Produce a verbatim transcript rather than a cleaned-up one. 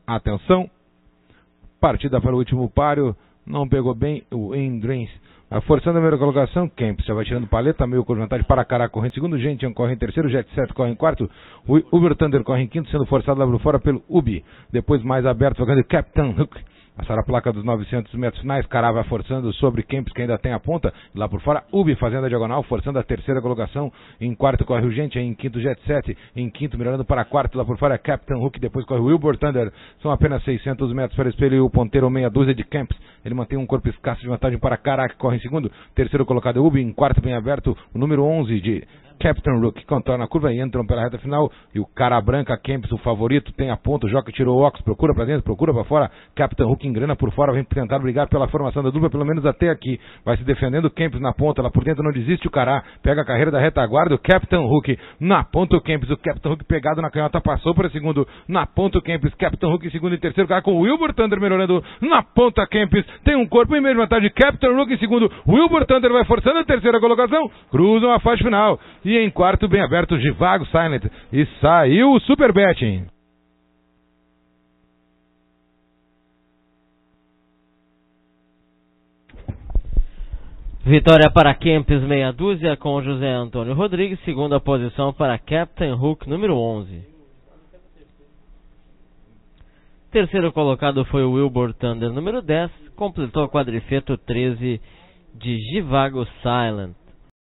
Atenção, partida para o último páreo, não pegou bem o Endrins. A forçando a primeira colocação, Kempis já vai tirando paleta, meio com vantagem para Cará, corre em segundo, Gentian corre em terceiro, Jet Set corre em quarto, o Uber Thunder corre em quinto, sendo forçado lá por fora pelo Ubi. Depois mais aberto, jogando Captain Hook. Passar a placa dos novecentos metros finais, Cará vai forçando sobre Kempis, que ainda tem a ponta. Lá por fora, Ubi fazendo a diagonal, forçando a terceira colocação. Em quarto corre o Gentian, em quinto Jet Set, em quinto mirando para quarto, lá por fora Captain Hook, depois corre o Wilbur Thunder. São apenas seiscentos metros para o espelho e o ponteiro meia dúzia de Kempis. Ele mantém um corpo escasso de vantagem para Cará, que corre em segundo. Terceiro colocado é Ubi, em quarto bem aberto, o número onze de Captain Rook, contorna a curva e entram pela reta final. E o Cara Branca, Kempis, o favorito, tem a ponta. O Joca tirou o óculos, procura pra dentro, procura pra fora. Captain Rook engrena por fora, vem tentar brigar pela formação da dupla, pelo menos até aqui. Vai se defendendo, Kempis na ponta, lá por dentro não desiste o Cará. Pega a carreira da retaguarda, o Captain Rook na ponta, o Kempis. O Captain Rook pegado na canhota, passou para segundo. Na ponta o Kempis, Captain Rook em segundo e terceiro. Cará com o Wilbur Thunder melhorando na ponta, Kempis. Tem um corpo em mesma vantagem, Captain Rook em segundo. Wilbur Thunder vai forçando a terceira colocação. Cruzam a faixa final. E em quarto, bem aberto, Givago Silent. E saiu o Super Betting. Vitória para Kempis, meia dúzia, com José Antônio Rodrigues. Segunda posição para Captain Hook, número onze. Terceiro colocado foi o Wilbur Thunder, número dez. Completou a quadrifeto treze de Givago Silent.